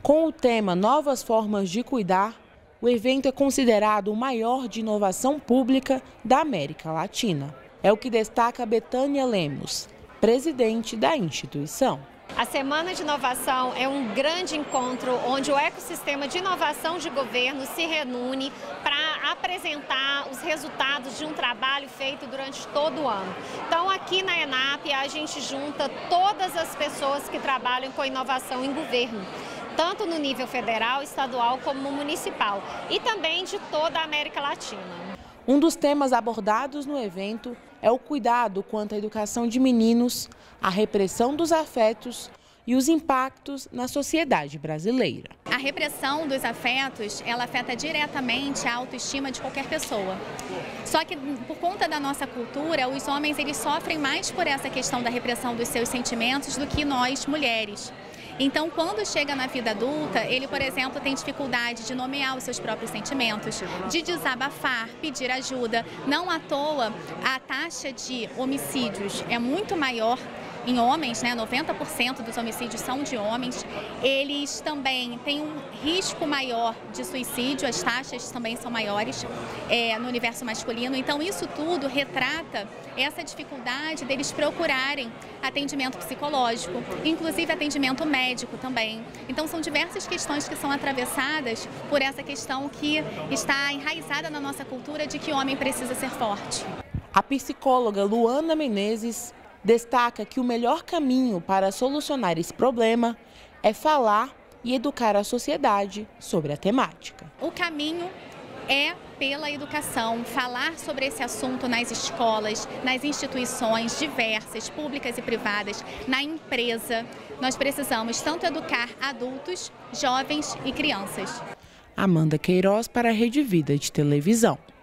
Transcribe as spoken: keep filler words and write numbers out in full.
Com o tema Novas Formas de Cuidar, o evento é considerado o maior de inovação pública da América Latina. É o que destaca Betânia Lemos, presidente da instituição. A Semana de Inovação é um grande encontro onde o ecossistema de inovação de governo se reúne para apresentar os resultados de um trabalho feito durante todo o ano. Então, aqui na ENAP, a gente junta todas as pessoas que trabalham com inovação em governo, tanto no nível federal, estadual como municipal, e também de toda a América Latina. Um dos temas abordados no evento é o cuidado quanto à educação de meninos, a repressão dos afetos e os impactos na sociedade brasileira. A repressão dos afetos, ela afeta diretamente a autoestima de qualquer pessoa. Só que por conta da nossa cultura, os homens eles sofrem mais por essa questão da repressão dos seus sentimentos do que nós, mulheres. Então, quando chega na vida adulta, ele, por exemplo, tem dificuldade de nomear os seus próprios sentimentos, de desabafar, pedir ajuda. Não à toa, a taxa de homicídios é muito maior em homens, né? noventa por cento dos homicídios são de homens. Eles também têm um risco maior de suicídio, as taxas também são maiores é, no universo masculino. Então, isso tudo retrata essa dificuldade deles procurarem atendimento psicológico, inclusive atendimento médico também. Então, são diversas questões que são atravessadas por essa questão que está enraizada na nossa cultura de que o homem precisa ser forte. A psicóloga Luana Menezes destaca que o melhor caminho para solucionar esse problema é falar e educar a sociedade sobre a temática. O caminho é pela educação, falar sobre esse assunto nas escolas, nas instituições diversas, públicas e privadas, na empresa. Nós precisamos tanto educar adultos, jovens e crianças. Amanda Queiroz para a Rede Vida de Televisão.